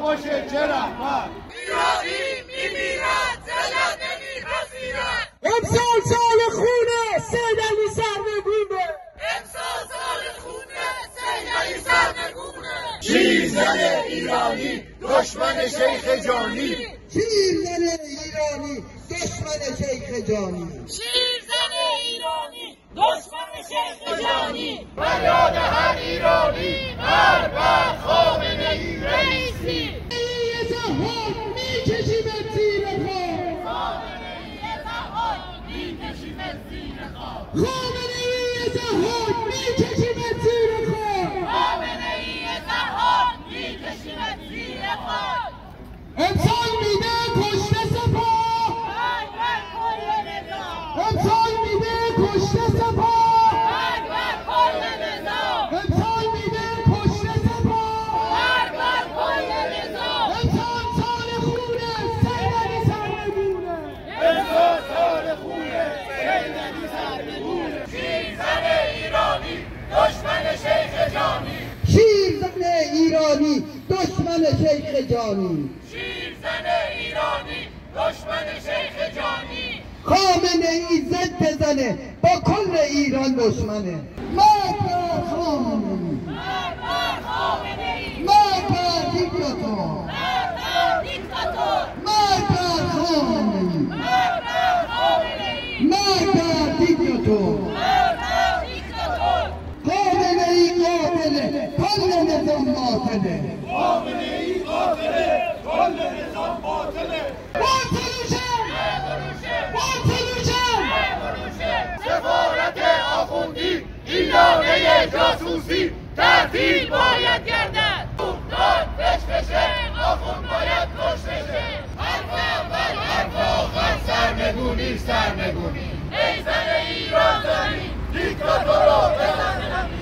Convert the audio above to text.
باشه چه رحمت. ایرانی میمیرد ذلت نمیپذیرد. امسال سال خونه سید علی سرنگونه. امسال سال خونه سید علی سرنگونه. شیرزن ایرانی دشمن شیخ جانی. شیرزن ایرانی دشمن شیخ جانی. شیرزن ایرانی دشمن شیخ جانی. فریاد هر ایرانی هر بر خامنه‌ای رئیسی. میکشیمت زیر خاک. خامنه‌ای ضحاک میکشیمت زیر خاک. خامنه‌ای ضحاک میکشیمت زیر خاک. خامنه‌ای ضحاک میکشیمت زیر خاک. امسال میده کشته سپاه. مرگ بر کل نظام. امسال میده کشته سپاه. مرگ بر کل نظام. امسال میده کشته سپاه. مرگ بر کل نظام. امسال سال خونه سید علی سرنگونه. امسال سال خونه سید علی سرنگونه. شیرزن ایرانی دشمن شیخ جانی. شیرزن ایرانی دشمن شیخ جانی. شیرزن ایرانی دشمن شیخ جانی. خامنه‌ای ضد زنه با کل ایران دشمنه. مرگ بر خامنه‌ای. مرگ بر خامنه‌ای. مرگ بر دیکتاتور. مرگ بر دیکتاتور. مرگ بر خامنه‌ای. مرگ بر خامنه‌ای. مرگ بر دیکتاتور. مرگ بر دیکتاتور. خامنه‌ای قاتله کل نظام باطله. خامنه‌ای قاتله کل نظام باطله. باطلوشه باطلوشه. سفارت آخوندی این لانه جاسوسی تعطیل باید گردد. داد فشفشه آخوند باید کشته شه. حرف اول حرف آخر سرنگونی سرنگونی. ای زن ایران زمین دیکتاتور رو بزن.